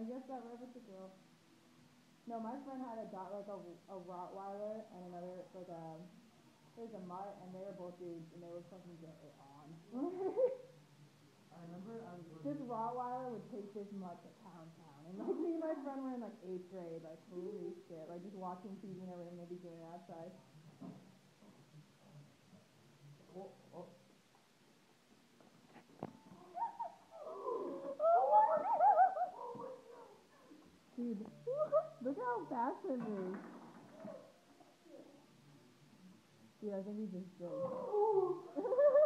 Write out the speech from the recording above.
I guess that right with the girl. No, my friend had a dog, like a Rottweiler and another, like there's a mutt, and they were both dudes, and they would fucking get it on. I remember I was This working. Rottweiler would take this mutt to town, and like me and my friend were in like 8th grade, like holy shit, like just watching TV in a room, they'd be doing it outside. Oh, oh. Dude, look how fast it moves. Dude, I think he just did.